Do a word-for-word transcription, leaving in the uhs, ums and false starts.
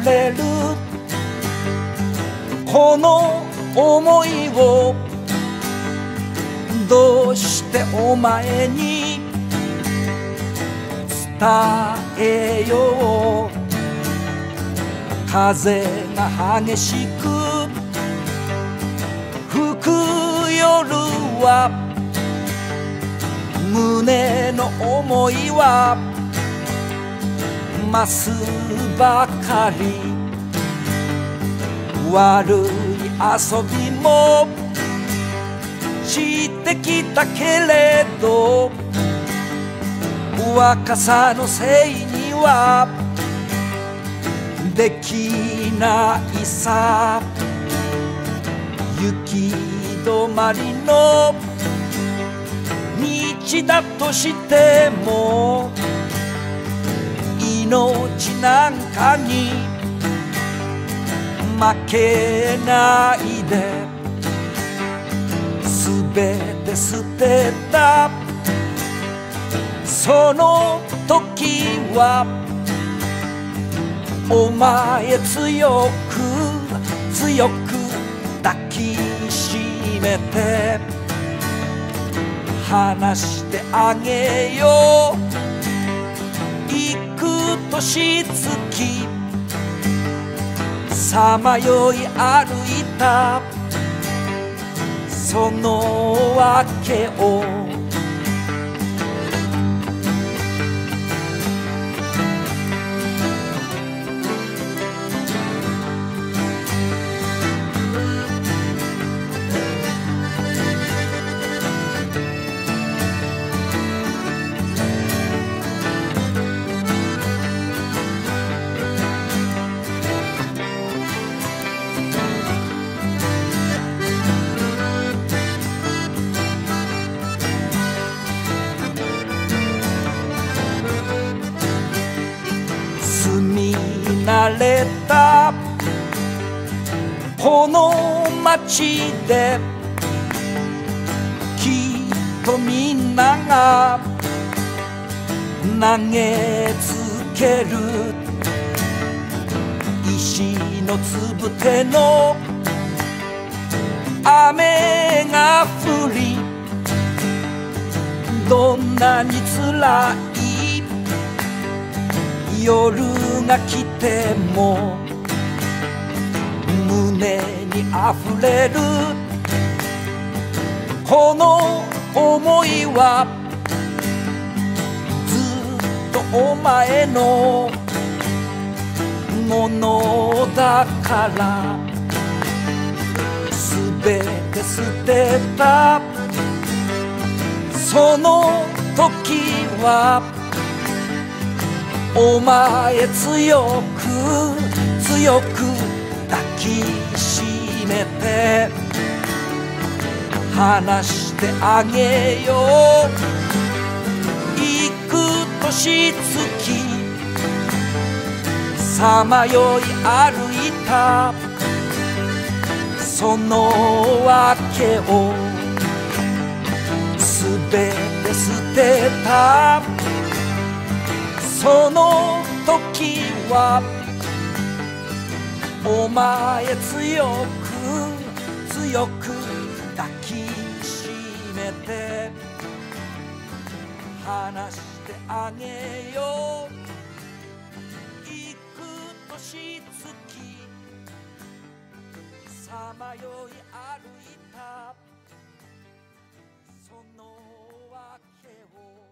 れるこの想いをどうしてお前に伝えよう。風が激しく吹く夜は胸の想いは増すばかり。悪い遊びもしてきたけれど若さのせいにはできないさ。行き止まりの道だとしても命なんかに負けないで。すべて捨てたその時はお前強く強く抱きしめて話してあげよう。幾年月さまよい歩いたその訳を。住み慣れたこの街できっとみんなが投げつける石のつぶての雨が降りどんなに辛い夜が来ても胸にあふれるこの想いはずっとお前のものだから。すべて捨てたその時はお前強く強く抱きしめて話してあげよう。幾年月さまよい歩いたその訳を。すべて捨てたその時はお前強く強く抱きしめて話してあげよう。幾年月さまよい歩いたその訳を。